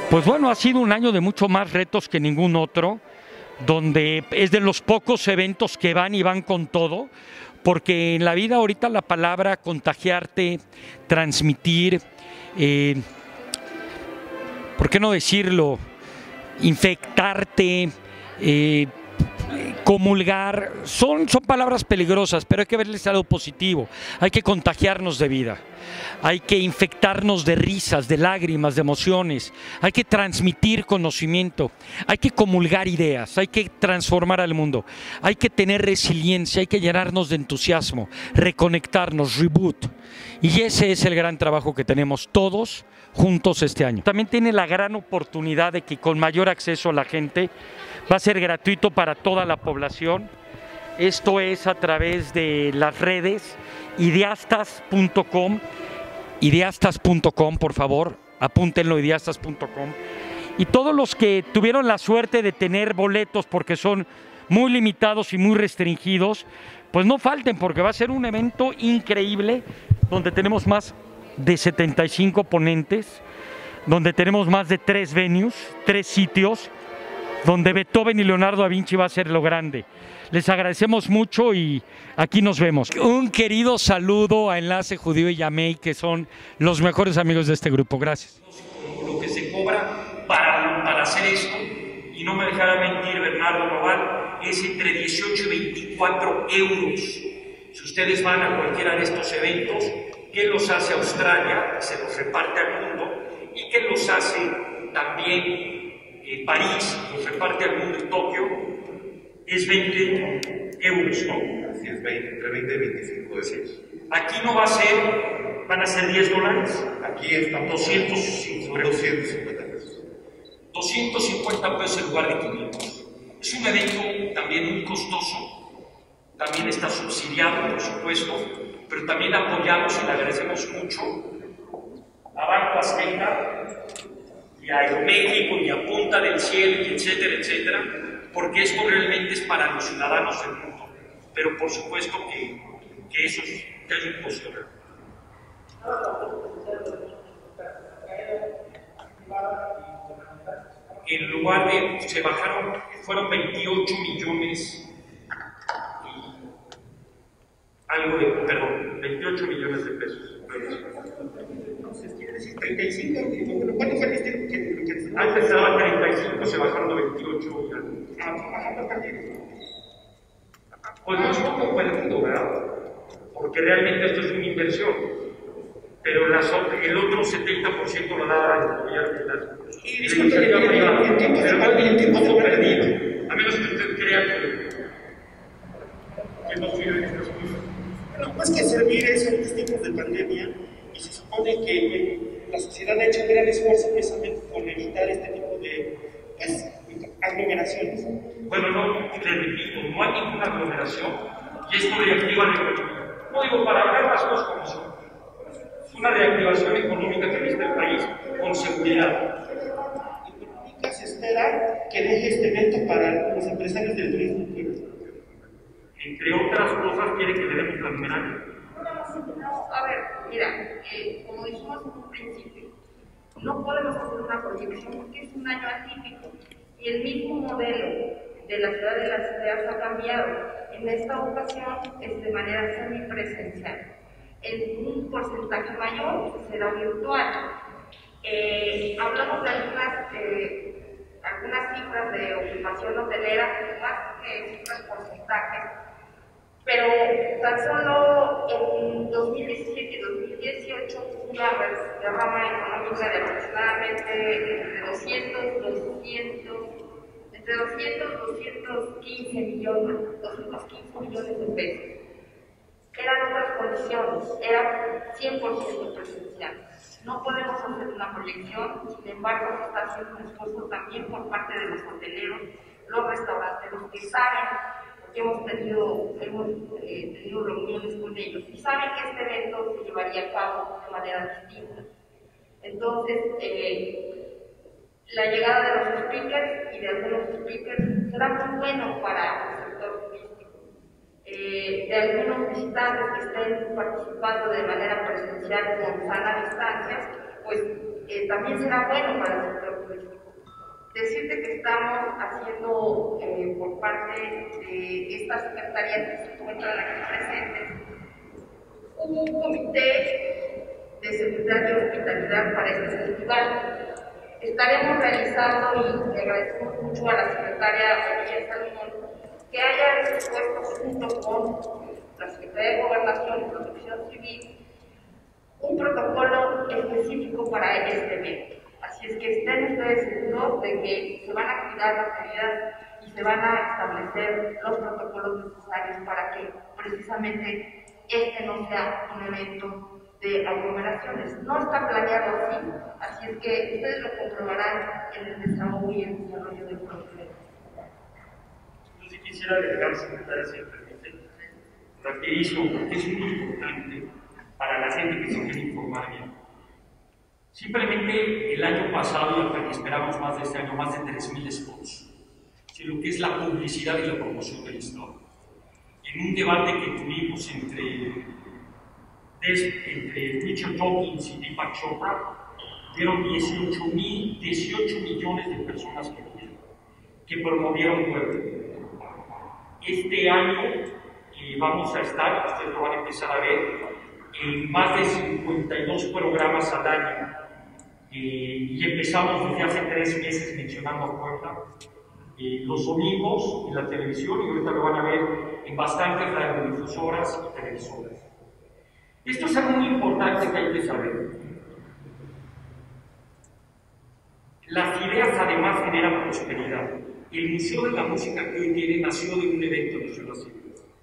Pues bueno, ha sido un año de mucho más retos que ningún otro, donde es de los pocos eventos que van y van con todo, porque en la vida ahorita la palabra contagiarte, transmitir, eh, ¿por qué no decirlo? Infectarte, comulgar, son palabras peligrosas, pero hay que verles algo positivo. Hay que contagiarnos de vida, hay que infectarnos de risas, de lágrimas, de emociones, hay que transmitir conocimiento, hay que comulgar ideas, hay que transformar al mundo, hay que tener resiliencia, hay que llenarnos de entusiasmo, reconectarnos, reboot. Y ese es el gran trabajo que tenemos todos juntos este año. También tiene la gran oportunidad de que con mayor acceso a la gente va a ser gratuito para toda la población. Esto es a través de las redes ideastas.com, por favor, apúntenlo, ideastas.com. Y todos los que tuvieron la suerte de tener boletos, porque son muy limitados y muy restringidos, pues no falten, porque va a ser un evento increíble, donde tenemos más de 75 ponentes, donde tenemos más de 3 venues, 3 sitios, donde Beethoven y Leonardo da Vinci va a ser lo grande. Les agradecemos mucho y aquí nos vemos. Un querido saludo a Enlace Judío y Yamei, que son los mejores amigos de este grupo. Gracias. Lo que se cobra para hacer esto, y no me dejará mentir Bernardo Noval, es entre 18 y 24 euros. Si ustedes van a cualquiera de estos eventos, que los hace Australia, se los reparte al mundo, y que los hace también París, los reparte al mundo, y Tokio, es 20 euros, ¿no? Así es, entre 20 y 25 euros. Aquí no va a ser, van a ser $10. Aquí estamos 250 pesos. 250 pesos en lugar de 500. Es un evento también muy costoso, también está subsidiado, por supuesto, pero también apoyamos y le agradecemos mucho a Banco Azteca y a Aeroméxico y a Punta del Cielo, y etcétera, etcétera, porque esto realmente es para los ciudadanos del mundo, pero por supuesto que eso es, que hay un costo. En lugar de, se bajaron, fueron 28 millones y algo de, perdón, 28 millones de pesos. Entonces quiere decir 35, bueno, ¿cuánto fue el que antes estaba 35, se bajaron a 28 y algo. Pues no es poco para el mundo, ¿verdad? Porque realmente esto es una inversión, pero el otro 70% lo da el gobierno y la iniciativa privada, pero no tiene tiempo perdido, a menos que usted crea que no sirven estas cosas. Bueno, más que servir eso en estos tiempos de pandemia, y se supone que la sociedad ha hecho un gran esfuerzo precisamente por evitar este tipo de aglomeraciones. Bueno, no, te repito, no hay ninguna aglomeración y esto reactiva la economía. No digo para hablar las cosas como son. Es una reactivación económica que necesita el país con seguridad. ¿Y se espera que deje este evento para los empresarios del turismo? Entre otras cosas, quiere que le demos la numeraria. No, a ver, mira, como dijimos en un principio, no podemos hacer una proyección porque es un año atípico y el mismo modelo de la ciudad de las ideas ha cambiado. En esta ocasión es de manera semipresencial. En un porcentaje mayor será virtual. Hablamos de algunas cifras de ocupación hotelera, más que cifras porcentajes, pero tan solo en 2017 y 2018 hubo una derrama económica de aproximadamente entre 215 millones de pesos. Eran otras condiciones, era 100% presencial. No podemos hacer una proyección, sin embargo, se está haciendo un esfuerzo también por parte de los hoteleros, los restauranteros que saben, porque hemos tenido reuniones con ellos y saben que este evento se llevaría a cabo de manera distinta. Entonces, la llegada de los speakers y de algunos speakers será muy bueno para el sector turístico. De algunos visitantes que estén participando de manera presencial con sana distancia, pues también será bueno para el sector turístico. México. Decirte que estamos haciendo por parte de esta secretaría que se encuentran aquí presentes un comité de seguridad y hospitalidad para este festival. Estaremos realizando, y le agradecemos mucho a la secretaria Olivia Salomón, que haya dispuesto junto con la Secretaría de Gobernación y Protección Civil un protocolo específico para este evento. Así es que estén ustedes seguros de que se van a cuidar las medidas y se van a establecer los protocolos necesarios para que precisamente este no sea un evento de aglomeraciones. No está planeado así es que ustedes lo comprobarán en el desahogo y el desarrollo del protocolo. Yo sí quisiera agregar, secretaria, si me permite, rapidísimo, porque es muy importante para la gente que se quiere informar bien. Simplemente el año pasado, y esperamos más de este año, más de 3,000 spots, lo que es la publicidad y la promoción del Estado. En un debate que tuvimos entre Richard Dawkins y Deepak Chopra, dieron 18 millones de personas que promovieron Puebla. Este año vamos a estar, ustedes lo van a empezar a ver, en más de 52 programas al año. Y empezamos desde hace 3 meses mencionando a Puebla. Los domingos en la televisión, y ahorita lo van a ver en bastantes radiodifusoras y televisoras. Esto es algo muy importante que hay que saber. Las ideas además generan prosperidad. El Museo de la Música que hoy tiene nació de un evento de Ciudad Civil.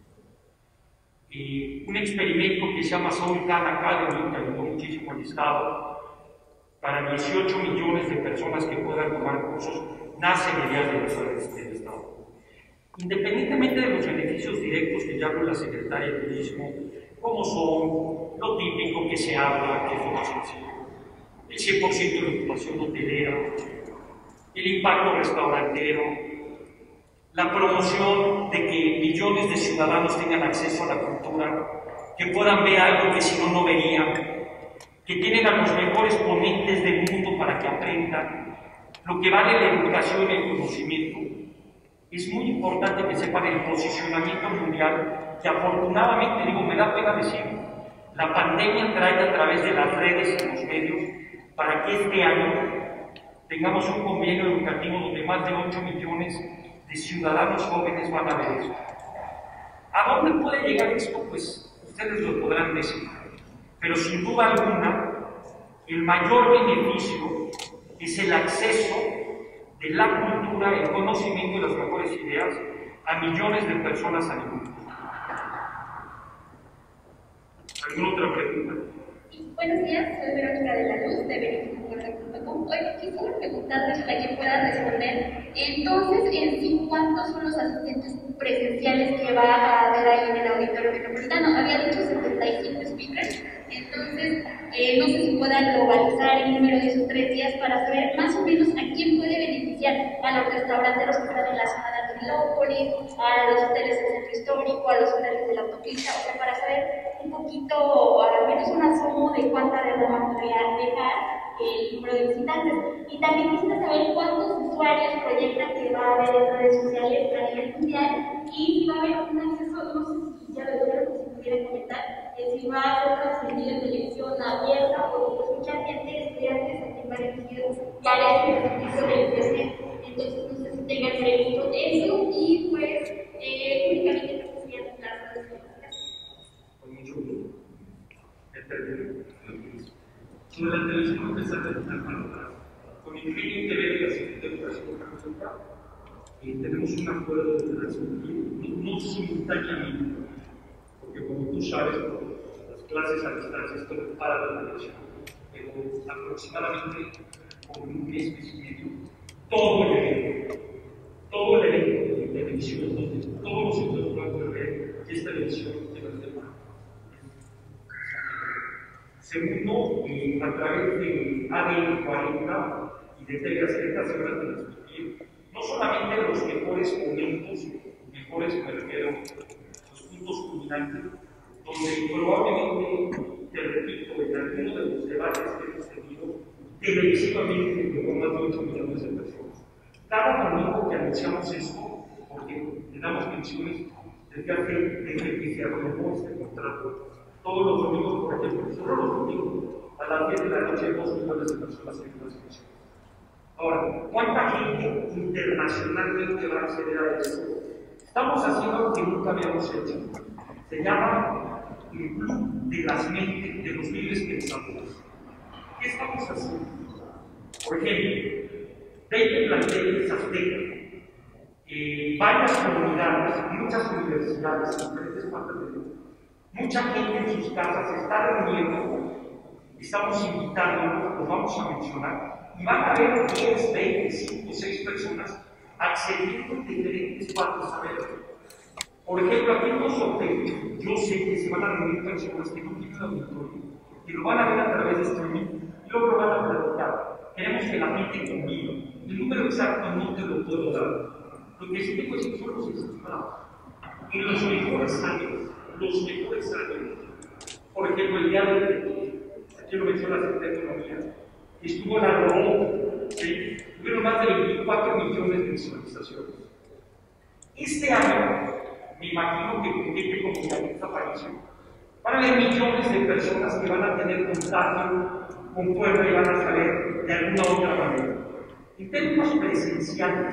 Un experimento que se llama Soul Khan Academy, que ayudó muchísimo al Estado, para 18 millones de personas que puedan tomar cursos, nace mediante del Estado. Independientemente de los beneficios directos que ya con la Secretaria de Turismo, como son lo típico que se habla, que es lo sencillo, el 100% de ocupación hotelera, el impacto restaurantero, la promoción de que millones de ciudadanos tengan acceso a la cultura, que puedan ver algo que si no, no verían, que tienen a los mejores ponentes del mundo para que aprendan, lo que vale la educación y el conocimiento. Es muy importante que sepan el posicionamiento mundial, que afortunadamente, me da pena decirlo, la pandemia trae a través de las redes y los medios para que este año tengamos un convenio educativo donde más de 8 millones de ciudadanos jóvenes van a ver eso. ¿A dónde puede llegar esto? Pues ustedes lo podrán decir, pero sin duda alguna, el mayor beneficio es el acceso de la cultura, el conocimiento y las mejores ideas a millones de personas a nivel mundial. ¿Alguna otra pregunta? Buenos días, soy Verónica de la Luz, de verificación.com. Oye, quisiera preguntarles para que puedan responder. Entonces, en sí, ¿cuántos son los asistentes presenciales que va a haber ahí en el Auditorio Metropolitano? Había dicho 75 speakers, entonces no sé si puedan globalizar el número de esos 3 días para saber más o menos a quién puede beneficiar, a los restauranteros que están en la zona de Angelópolis, a los hoteles del centro histórico, a los hoteles de la autopista, o sea, para saber un poquito, o al menos un asomo de cuánta derrama podría dejar el número de visitantes. Y también quisiera saber cuántos usuarios proyectan que va a haber en redes sociales a nivel mundial y si va a haber un acceso, no sé si ya lo dijeron, si pudieran comentar, si va a ser transmitido en televisión abierta, porque pues mucha gente, estudiantes a quien va dirigido, ya le hacen el servicio de internet, entonces no sé si tengan previsto eso y pues únicamente no serían las redes sociales. Con mucho gusto. Sobre la televisión empezar a trabajar con Infinity TV de la Secretaría de Educación Católica, tenemos un acuerdo de transmitir, no simultáneamente, porque como tú sabes, las clases a distancia están para la televisión, pero aproximadamente con un mes y medio, todo el evento de televisión, donde todos los sectores pueden ver esta televisión de la semana. Segundo, a través de ADN 40 y de TV Azteca se van a transmitir no solamente los mejores momentos, los puntos culminantes, donde probablemente, te repito, en alguno de los debates que hemos tenido, televisivamente llegó más de 8 millones de personas. Cada domingo que anunciamos esto, porque le damos menciones desde que se renovó este contrato, todos los domingos, por ejemplo, solo los domingos, a las 10 de la noche, 2 millones de personas en las funciones. Ahora, ¿cuánta gente internacionalmente va a acceder a esto? Estamos haciendo algo que nunca habíamos hecho. Se llama el Club de las Mentes, de los Libres Pensadores. ¿Qué estamos haciendo? Por ejemplo, 20 planteles aztecas, varias comunidades, muchas universidades en diferentes partes del mundo. Mucha gente en sus casas se está reuniendo, estamos invitando, los vamos a mencionar, y van a haber 10, 20, 5, 6 personas accediendo a diferentes partes a ver. Por ejemplo, aquí en los hoteles, yo sé que se van a reunir personas que no tienen auditorio, que lo van a ver a través de streaming y luego lo van a platicar. Queremos que la gente conviva. El número exacto no te lo puedo dar. Lo que sí tengo es que son los estimados. En los mejores años, por ejemplo, el día de aquí lo menciona la Secretaría de Economía, estuvo la ROM, ¿sí? Tuvieron más de 24 millones de visualizaciones. Este año, me imagino que con gente como Yanitza Aparicio, van a haber millones de personas que van a tener contacto con Puebla y van a saber de alguna otra manera. En términos presenciales,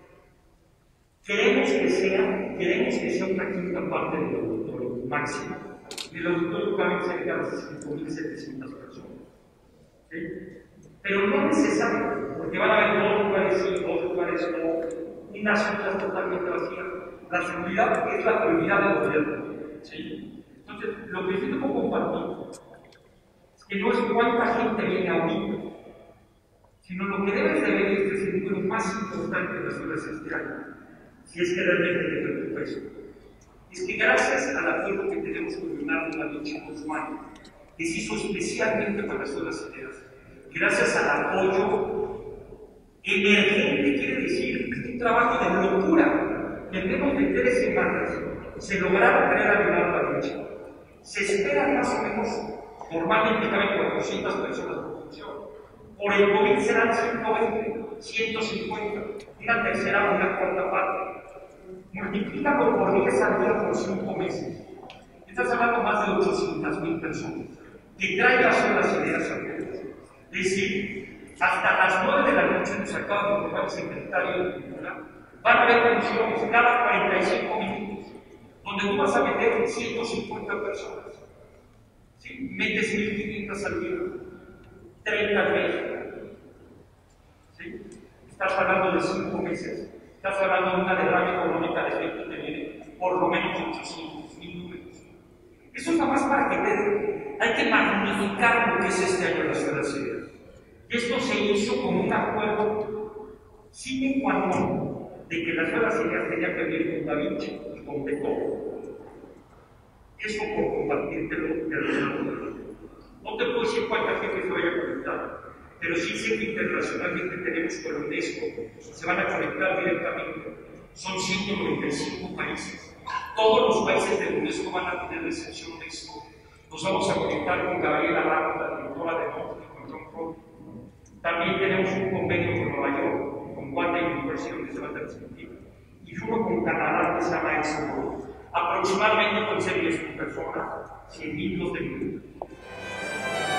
queremos que sea una quinta parte del auditorio máximo. El auditorio cabe cerca de las 5.700 personas. ¿Sí? Pero no es necesario, porque van a haber 2 lugares sí, 2 lugares no, unas zonas totalmente vacías. La seguridad es la prioridad del gobierno. ¿Sí? Entonces, lo que sí tengo compartido es que no es cuánta gente viene ahorita, sino lo que debes de ver es el número más importante de las horas este año, si es que realmente te preocupa eso. Es que gracias al acuerdo que tenemos con Leonardo da Vinci Guzmán, que se hizo especialmente para las horas ideas, gracias al apoyo emergente, quiere decir, un trabajo de locura, que en menos de 3 semanas se lograron traer a Leonardo da Vinci. Se esperan más o menos, normalmente caben 400 personas por función. Por el COVID serán 120, 150, una tercera o una cuarta parte. Multiplícalo por 10 al día por 5 meses. Estás hablando más de 800,000 personas que traen las horas ideas a todos. Es decir, hasta las 9 de la noche nos acaba de informar el secretario de Cultura, van a haber funciones cada 45 minutos, donde tú vas a meter 150 personas. ¿Sí? Metes 1.500 al día, 30 veces. ¿Sí? Estás hablando de 5 meses. Estás hablando de una derrama económica de efecto que viene por lo menos 800,000 números. Eso es nada más para que hay que magnificar lo que es este año las horas ideas. Y esto se hizo con un acuerdo sine qua non de que las horas ideas tenían que ver con Da Vinci y con Beethoven. Eso por compartírtelo de alguna manera. No te puedo decir cuánta gente se vaya a conectar, pero sí sé que internacionalmente tenemos con la UNESCO, se van a conectar directamente. Son 195 países. Todos los países de la UNESCO van a tener recepción de esto. Nos vamos a conectar con Gabriela Ramos, la directora de Norte, con John Crow. También tenemos un convenio con Nueva York, con Wanda University, donde se va a transmitir, y uno con Canadá que se llama Expo. Aproximadamente pueden ser 10,000 personas, 100,000 de minutos.